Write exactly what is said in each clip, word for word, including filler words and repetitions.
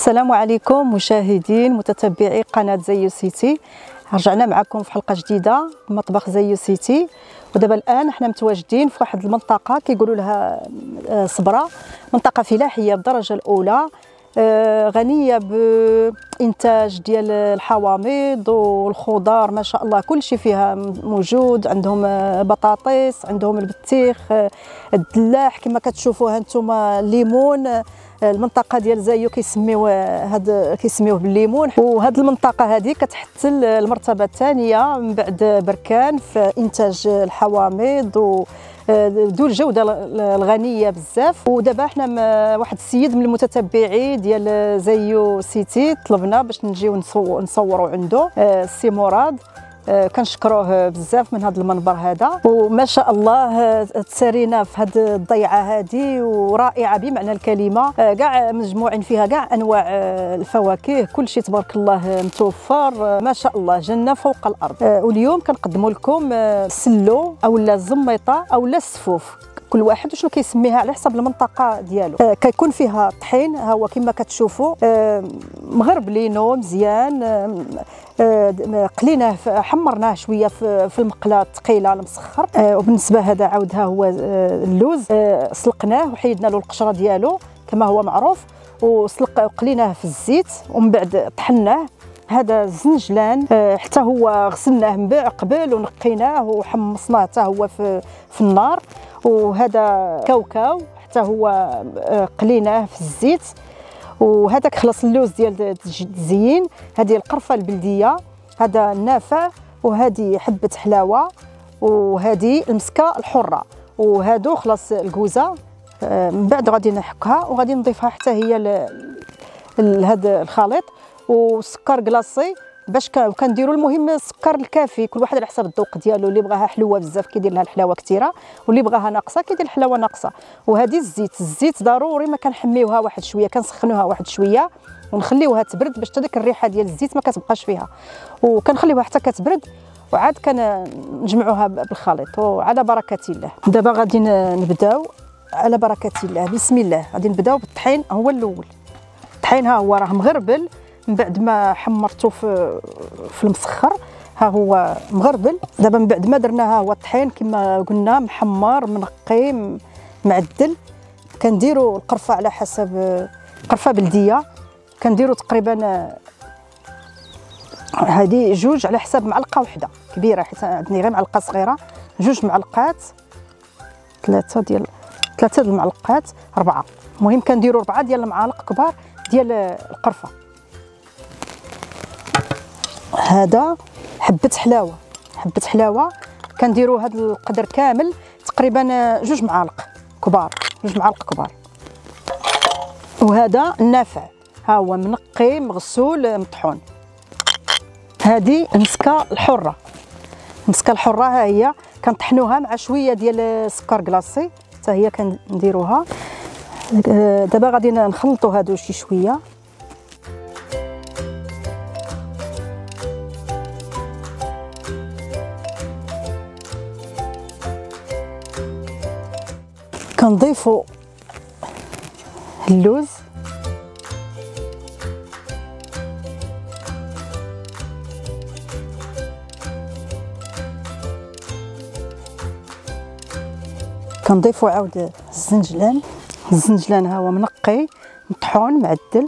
السلام عليكم مشاهدين متتبعي قناة زيو سيتي. رجعنا معكم في حلقة جديدة من مطبخ زيو سيتي. ودابا الآن احنا متواجدين في واحد المنطقة كيقولوا لها صبرة، منطقة فلاحية بالدرجة الأولى، غنية بإنتاج ديال الحوامض والخضار، ما شاء الله كل شيء فيها موجود. عندهم بطاطس، عندهم البطيخ، الدلاح كما كتشوفوها نتوما، الليمون. المنطقه ديال زايو كيسميو هاد كيسميوه بالليمون. وهاد المنطقه هذه كتحتل المرتبه الثانيه من بعد بركان في انتاج الحوامض و ذو الجوده الغنيه بزاف. ودابا حنا واحد السيد من المتتبعين ديال زيو سيتي طلبنا باش نجيو نصوروا عنده، السي مراد. كنشكروه بزاف من هذا المنبر هذا، وما شاء الله تسارينا في هذه الضيعه هذه ورائعه بمعنى الكلمه. كاع مجموعين فيها كاع انواع الفواكه، كل شيء تبارك الله متوفر، ما شاء الله جنه فوق الارض. واليوم كنقدموا لكم السلو اولا الزميطه اولا السفوف، كل واحد وشنو كيسميها على حسب المنطقه ديالو. آه كيكون فيها طحين، ها هو كما كتشوفوا، آه مغربلينو مزيان، آه آه قليناه حمرناه شويه في, في المقله الثقيله المسخر. آه وبالنسبه هذا عاود ها هو آه اللوز، آه سلقناه وحيدنا له القشره ديالو كما هو معروف، وسلق قليناه في الزيت ومن بعد طحناه. هذا الزنجلان آه حتى هو غسلناه من بعد قبل ونقيناه وحمصناه حتى هو في, في النار. وهذا كاوكاو حتى هو قليناه في الزيت. وهذاك خلص اللوز ديال الزين. هذه القرفه البلديه، هذا النافع، وهذه حبه حلاوه، وهذه المسكه الحره، وهادو خلاص الكوزه. من بعد غادي نحكها وغادي نضيفها حتى هي لهذا الخليط، وسكر كلاصي باش كنديروا المهم السكر الكافي، كل واحد على حسب الذوق ديالو. اللي بغاها حلوه بزاف كيدير لها الحلاوه كثيره، واللي بغاها ناقصه كيدير الحلاوه ناقصه. وهذه الزيت، الزيت ضروري ما كنحميوها واحد شويه، كنسخنوها واحد شويه ونخليوها تبرد باش هذيك الريحه ديال الزيت ما كتبقاش فيها، وكنخليوها حتى كتبرد وعاد كنجمعوها بالخليط. وعلى بركه الله دابا غادي نبداو على بركه الله. بسم الله. غادي نبداو بالطحين، هو الاول. الطحين ها هو راه مغربل من بعد ما حمرته في في المسخر، ها هو مغربل. دابا من بعد ما درناها هو الطحين كما قلنا محمر منقي معدل. كنديروا القرفه على حسب قرفه بلديه، كنديروا تقريبا هذه جوج على حساب معلقه وحده كبيره، حيت عندي غير معلقه صغيره. جوج معلقات، ثلاثه ديال ثلاثه د المعلقات، اربعه، المهم كنديروا اربعه ديال المعالق كبار ديال القرفه. هذا حبه حلاوه، حبه حلاوه كنديروا هذا القدر كامل تقريبا جوج معالق كبار، جوج معالق كبار. وهذا النافع، ها هو منقي مغسول مطحون. هذه المسكه الحره، المسكه الحره ها هي كنطحنوها مع شويه ديال السكر كلاصي حتى هي كنديروها. دابا غادي نخلطوا هادو شي شويه. كنضيفوا اللوز، كنضيفوا عاود الزنجلان. الزنجلان ها هو منقي مطحون معدل.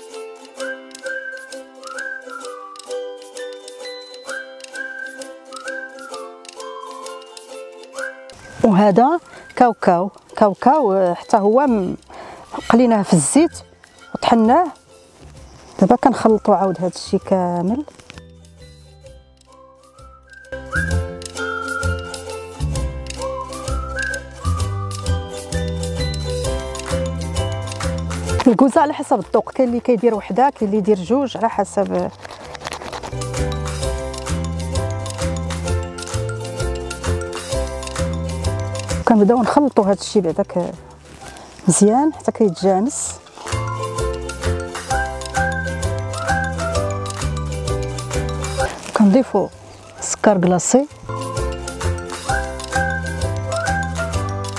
وهذا كاوكاو، كاوكاو حتى هو قليناه في الزيت وطحناه. دابا كنخلطوا عاود هذا الشيء كامل. الكوزه على حسب الذوق، كاين اللي كيدير وحده، كاين اللي يدير جوج، على حسب. كنبداو نخلطوا هذا الشيء بعداك مزيان حتى كيتجانس. كنضيفوا سكر كلاصي،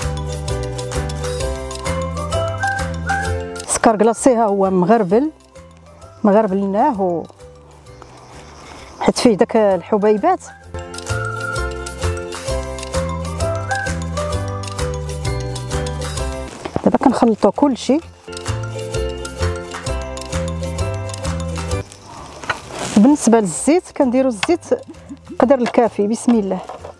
السكر كلاصي ها هو مغربل مغربلناه و حيت فيه داك الحبيبات. دابا كنخلطوا كلشي. بالنسبه للزيت كنديروا الزيت قدر الكافي. بسم الله.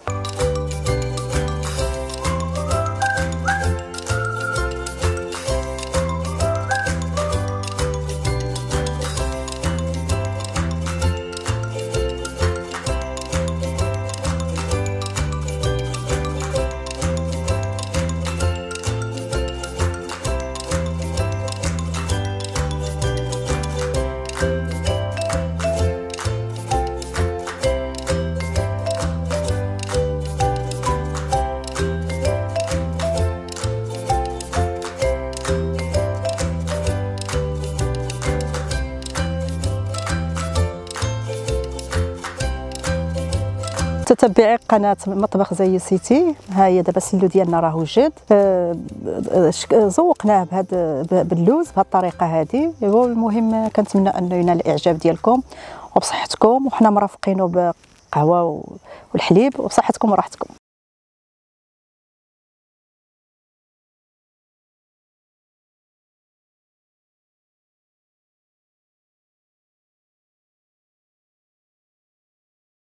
متتبعي قناه مطبخ زيو سيتي، ها هي دابا السلو ديالنا راه وجد. أه زوقناه بهذا باللوز بهذه الطريقه هذه. المهم كنتمنى انه ينال الاعجاب ديالكم وبصحتكم، وحنا مرافقينه بقهوه والحليب، وبصحتكم وراحتكم.